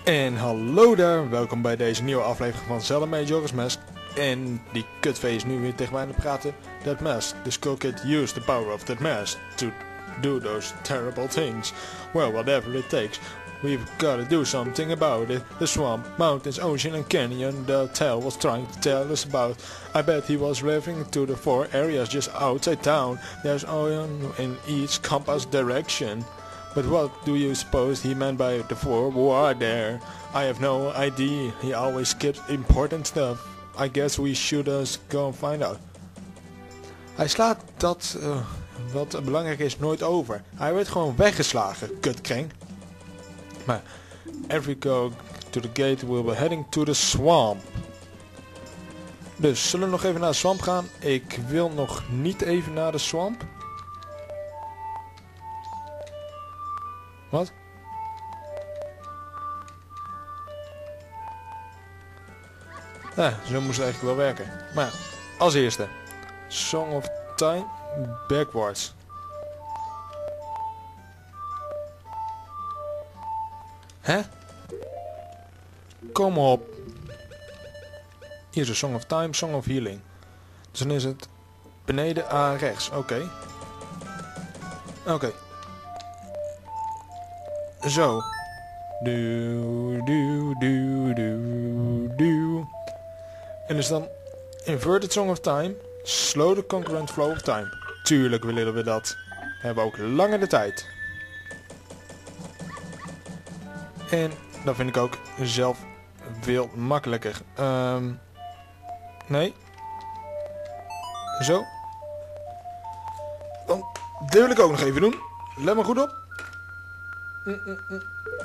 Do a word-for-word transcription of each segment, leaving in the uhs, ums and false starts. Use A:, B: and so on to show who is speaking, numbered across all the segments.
A: En hallo daar, welkom bij deze nieuwe aflevering van Zelda Majora's Mask. En die kutvee is nu weer tegen mij aan het praten. That mask, the Skull Kid used the power of that mask to do those terrible things. Well, whatever it takes, we've got to do something about it. The swamp, mountains, ocean and canyon the tale was trying to tell us about. I bet he was referring to the four areas just outside town. There's oil in each compass direction. But what do you suppose he meant by the four who are there? I have no idea. He always skips important stuff. I guess we should us go and find out. Hij slaat dat uh, wat belangrijk is nooit over. Hij werd gewoon weggeslagen, kutkreng. Maar every go to the gate will be heading to the swamp. Dus zullen we nog even naar de swamp gaan? Ik wil nog niet even naar de swamp. Wat? Ja, zo moest het eigenlijk wel werken. Maar als eerste. Song of Time Backwards. Hè? Kom op. Hier is een Song of Time, Song of Healing. Dus dan is het beneden aan rechts. Oké. Okay. Oké. Okay. Zo. Doe, doe, doe, doe, doe. En dus dan Inverted Song of Time. Slow the Concurrent Flow of Time. Tuurlijk willen we dat. Hebben we ook langer de tijd. En dat vind ik ook zelf veel makkelijker. Um, nee. Zo. Dan, dit wil ik ook nog even doen. Let maar goed op. Mm, mm, mm.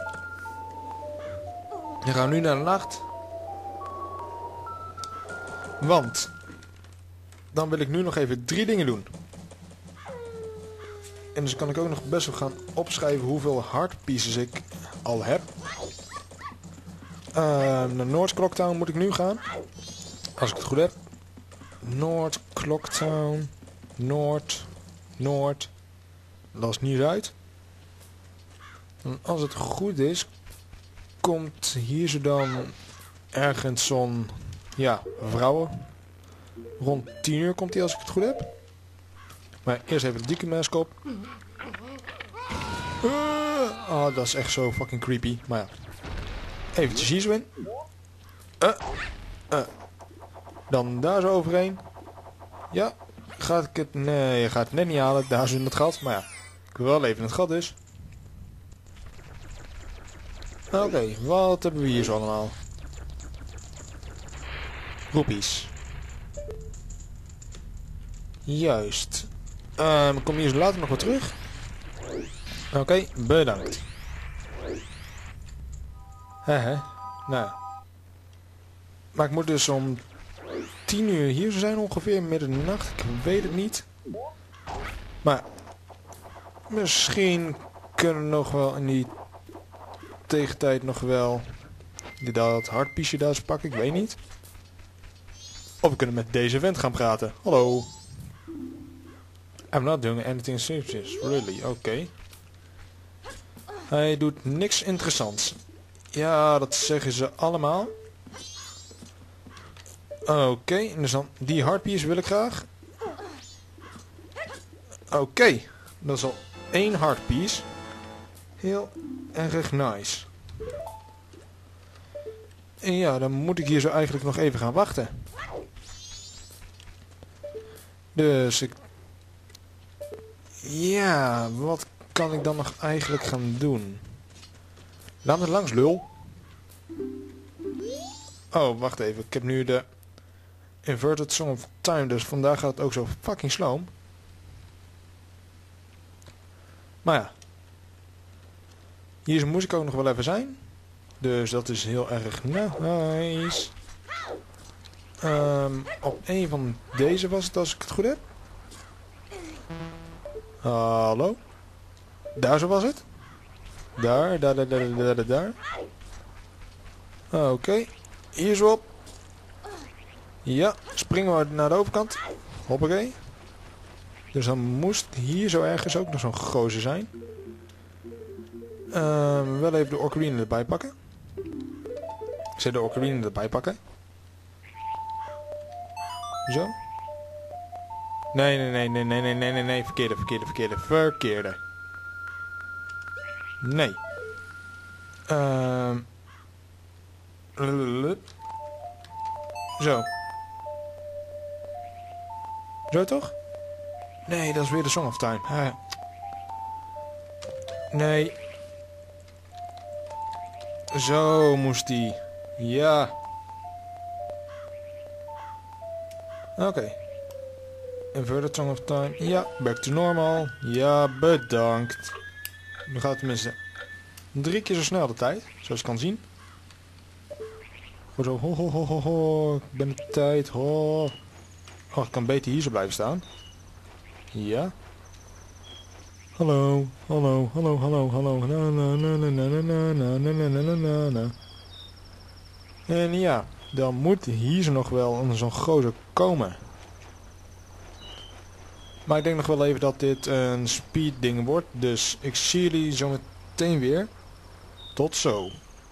A: Dan gaan we nu naar de nacht. Want dan wil ik nu nog even drie dingen doen. En dus kan ik ook nog best wel gaan opschrijven hoeveel heartpieces ik al heb. Uh, naar North Clocktown moet ik nu gaan. Als ik het goed heb. North Clocktown. Noord. Noord. Dat is niet uit. En als het goed is, komt hier zo dan ergens zo'n, ja, vrouwen. Rond tien uur komt hij als ik het goed heb. Maar eerst even de dikke mask op. Uh, oh, dat is echt zo fucking creepy. Maar ja. Eventjes hier zo in. Uh, uh. Dan daar zo overheen. Ja. Gaat ik het... Nee, je gaat het net niet halen. Daar zo in het gat. Maar ja. Ik wil wel even in het gat dus. Oké, okay, wat hebben we hier zo allemaal? Roepies. Juist. Um, kom hier zo later nog wat terug. Oké, okay, bedankt. Hehe, nou. Maar ik moet dus om tien uur hier zijn ongeveer, midden in de nacht. Ik weet het niet. Maar misschien kunnen we nog wel in die tegentijd nog wel dat hartpiesje daar eens pakken, ik weet niet. Of we kunnen met deze vent gaan praten. Hallo. I'm not doing anything serious, really, oké. Okay. Hij doet niks interessants. Ja, dat zeggen ze allemaal. Oké, okay, dus dan die hartpiece wil ik graag. Oké, okay, dat is al één hartpiece. Heel erg nice. En ja, dan moet ik hier zo eigenlijk nog even gaan wachten. Dus ik... Ja, wat kan ik dan nog eigenlijk gaan doen? Laat me langs, lul. Oh, wacht even. Ik heb nu de Inverted Song of Time, dus vandaag gaat het ook zo fucking sloom. Maar ja. Hier moest ik ook nog wel even zijn. Dus dat is heel erg nice. Um, op een van deze was het, als ik het goed heb. Hallo? Daar zo was het? Daar, daar, daar, daar, daar, daar, daar. Oké. Okay. Hier zo op. Ja, springen we naar de overkant. Hoppakee. Dus dan moest hier zo ergens ook nog zo'n gozer zijn. Um, wel even de ocarina erbij pakken. Ik zal de ocarina erbij pakken. Zo. Nee, nee, nee, nee, nee, nee, nee, nee, nee. Verkeerde, verkeerde, verkeerde, verkeerde. Nee. Ehm. Zo. Zo toch? Nee, dat is weer de Song of Time. Ah. Nee. Zo moest die. Ja. Oké. Okay. Inverted Song of Time. Ja, back to normal. Ja, bedankt. Nu gaat het tenminste drie keer zo snel de tijd, zoals je kan zien. Gewoon zo, ho ho ho ho ho, ik ben de tijd, ho. Oh, ik kan beter hier zo blijven staan. Ja. Hallo, hallo, hallo, hallo, hallo. Na, na, na, na, na, na, na, na, na, na, na, na. En ja, dan moet hier zo nog wel zo'n gozer komen. Maar ik denk nog wel even dat dit een speed ding wordt. Dus ik zie jullie zo meteen weer. Tot zo.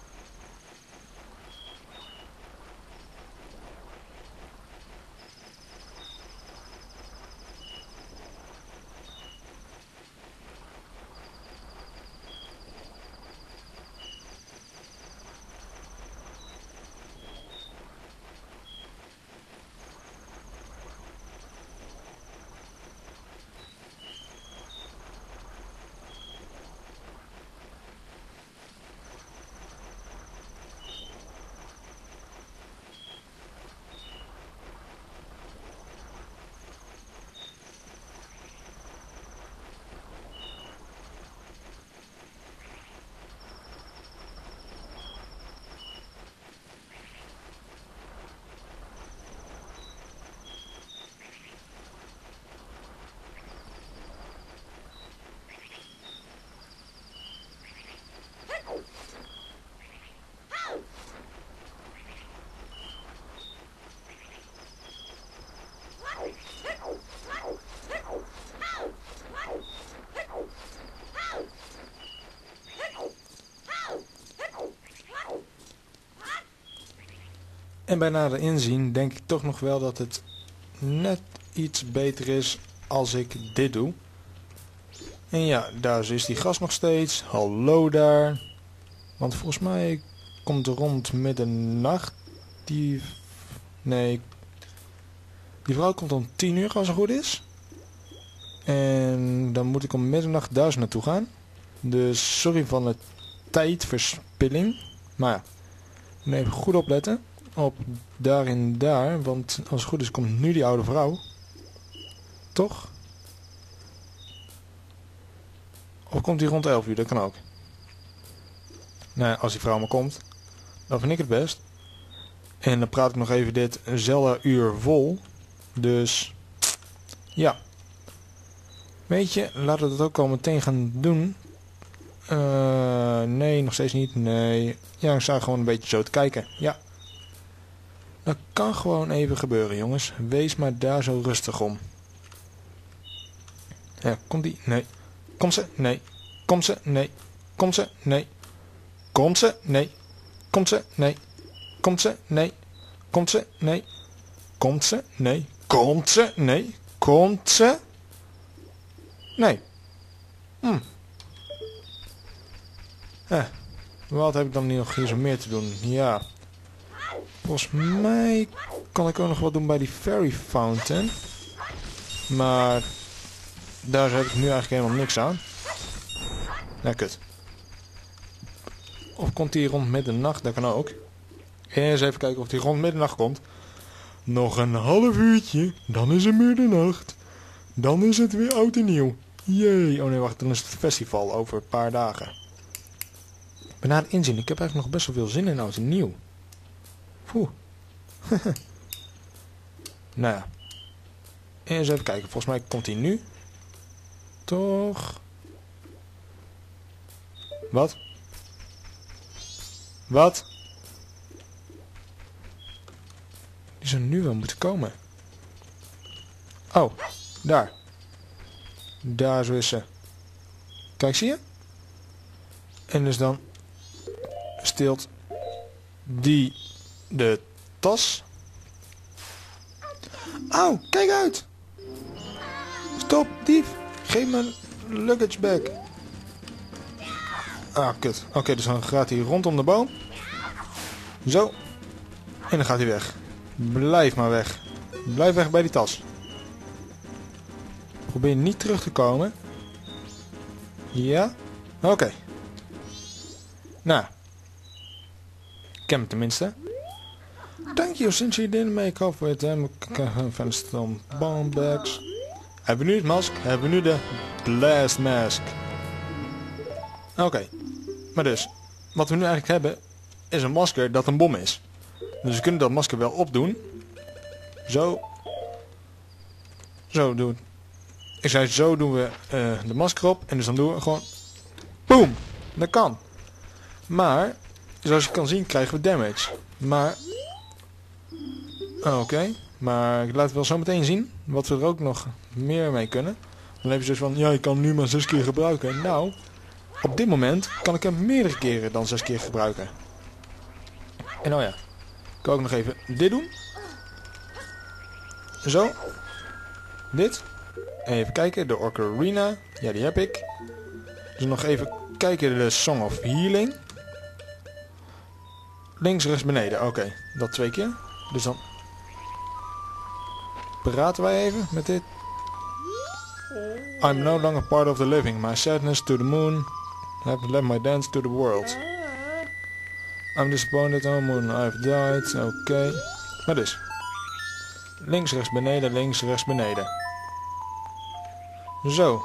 A: En bij nader inzien denk ik toch nog wel dat het net iets beter is als ik dit doe. En ja, daar is die gast nog steeds. Hallo daar. Want volgens mij komt er rond middernacht. Die... Nee. Die vrouw komt om tien uur als het goed is. En dan moet ik om middernacht daar naartoe gaan. Dus sorry van de tijdverspilling. Maar ja, moet even goed opletten. Op daar en daar. Want als het goed is komt nu die oude vrouw. Toch? Of komt die rond elf uur? Dat kan ook. Nou, als die vrouw maar komt, dan vind ik het best. En dan praat ik nog even ditzelfde uur vol. Dus, ja. Weet je, laten we dat ook al meteen gaan doen. Uh, nee, nog steeds niet. Nee. Ja, ik sta gewoon een beetje zo te kijken. Ja. Dat kan gewoon even gebeuren, jongens. Wees maar daar zo rustig om. Ja, komt die? Nee. Komt ze? Nee. Komt ze? Nee. Komt ze? Nee. Komt ze? Nee. Komt ze? Nee. Komt ze? Nee. Komt ze? Nee. Komt ze? Nee. Komt ze? Nee. Komt ze? Nee. Hm. Eh. Wat heb ik dan nu nog hier zo meer te doen? Ja. Volgens mij kan ik ook nog wat doen bij die Fairy Fountain. Maar daar heb ik nu eigenlijk helemaal niks aan. Nou, kut. Of komt die rond middernacht? Dat kan ook. Eens even kijken of die rond middernacht komt. Nog een half uurtje. Dan is het middernacht. Dan is het weer oud en nieuw. Jee. Oh nee, wacht. Dan is het festival over een paar dagen. Maar na het inzien. Ik heb eigenlijk nog best wel veel zin in oud en nieuw. Poeh. Nou ja. Eens even kijken. Volgens mij komt hij nu. Toch? Wat? Wat? Die zou nu wel moeten komen. Oh, daar. Daar zo is ze. Kijk, zie je? En dus dan stilt die de tas. Auw, kijk uit! Stop, dief! Geef mijn luggage back. Ah, kut. Oké, okay, dus dan gaat hij rondom de boom. Zo. En dan gaat hij weg. Blijf maar weg. Blijf weg bij die tas. Probeer niet terug te komen. Ja? Oké. Okay. Nou. Ik ken hem tenminste. Thank you, since you didn't make off with them some bomb bags. Hebben we nu het mask? Hebben we nu de blast mask? Oké. Okay. Maar dus, wat we nu eigenlijk hebben, is een masker dat een bom is. Dus we kunnen dat masker wel opdoen. Zo. Zo doen. Ik zei, zo doen we uh, de masker op. En dus dan doen we gewoon... Boom! Dat kan. Maar, zoals je kan zien, krijgen we damage. Maar... Oké. Okay. Maar ik laat het wel zo meteen zien. Wat we er ook nog meer mee kunnen. Dan heb je zoiets van, ja, ik kan hem nu maar zes keer gebruiken. Nou, op dit moment kan ik hem meerdere keren dan zes keer gebruiken. En oh ja. Ik kan ook nog even dit doen. Zo. Dit. Even kijken, de Ocarina. Ja, die heb ik. Dus nog even kijken, de Song of Healing. Links, rechts, beneden. Oké, okay. Dat twee keer. Dus dan praten wij even met dit. I'm no longer part of the living. My sadness to the moon. Have left my dance to the world. I'm disappointed, oh moon, I've died. Oké. Okay. Maar dus. Links, rechts, beneden, links, rechts, beneden. Zo.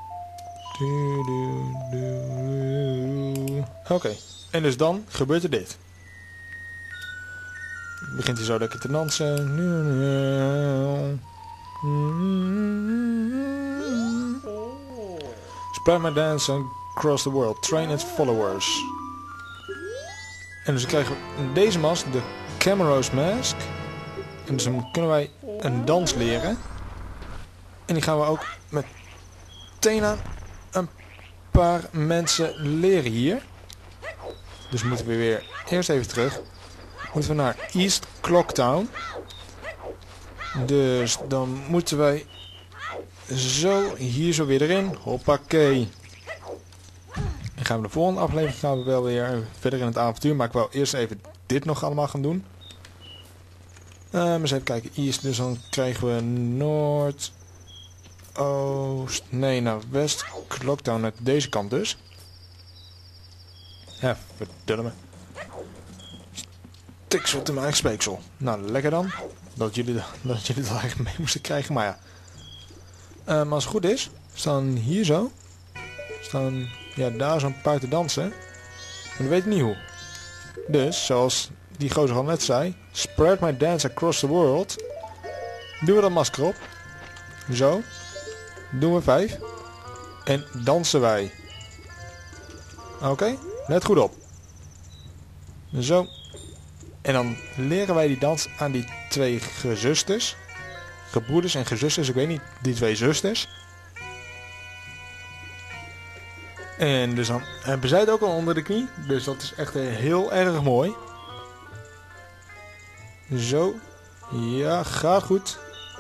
A: Oké. Okay. En dus dan gebeurt er dit. Begint hij zo lekker te dansen. Spread my dance across the world. Train its followers. En dus dan krijgen we deze mask, de Camaros Mask. En dus dan kunnen wij een dans leren. En die gaan we ook meteen aan een paar mensen leren hier. Dus moeten we weer eerst even terug. Moeten we naar East Clocktown. Dus dan moeten wij zo hier zo weer erin. Hoppakee. En gaan we de volgende aflevering gaan we wel weer verder in het avontuur. Maar ik wil eerst even dit nog allemaal gaan doen. Uh, eens even kijken. East, dus dan krijgen we Noord, Oost, nee, naar West Clocktown uit deze kant dus. Ja, verdomme me. Tiksel te mijn eigen speeksel. Nou, lekker dan. Dat jullie, dat jullie dat eigenlijk mee moesten krijgen, maar ja. Uh, maar als het goed is, staan hier zo. Staan, ja, daar zo'n paar te dansen. Maar we weten niet hoe. Dus, zoals die gozer al net zei. Spread my dance across the world. Doen we dat masker op. Zo. Doen we vijf. En dansen wij. Oké, okay. Let goed op. Zo. En dan leren wij die dans aan die twee gezusters. Gebroeders en gezusters, ik weet niet, die twee zusters. En dus dan hebben zij het ook al onder de knie. Dus dat is echt heel erg mooi. Zo. Ja, gaat goed.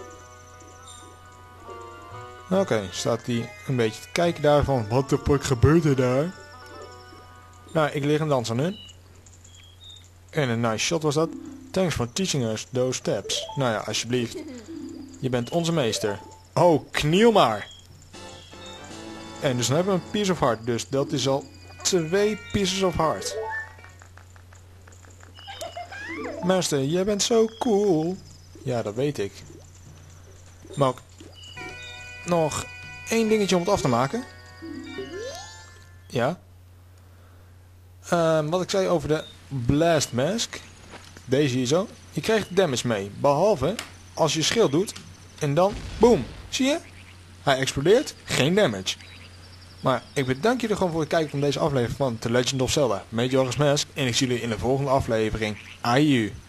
A: Oké, okay, staat hij een beetje te kijken daarvan. Wat de fuck gebeurt er daar? Nou, ik leer een dans aan hun. En een nice shot was dat. Thanks for teaching us those steps. Nou ja, alsjeblieft. Je bent onze meester. Oh, kniel maar. En dus dan hebben we een piece of heart. Dus dat is al twee pieces of heart. Master, jij bent zo cool. Ja, dat weet ik. Maar ook nog één dingetje om het af te maken. Ja. Uh, wat ik zei over de Blast Mask. Deze hier zo. Je krijgt damage mee. Behalve als je schild doet. En dan, boom. Zie je? Hij explodeert. Geen damage. Maar ik bedank jullie gewoon voor het kijken van deze aflevering van The Legend of Zelda Majora's Mask. En ik zie jullie in de volgende aflevering. Aju.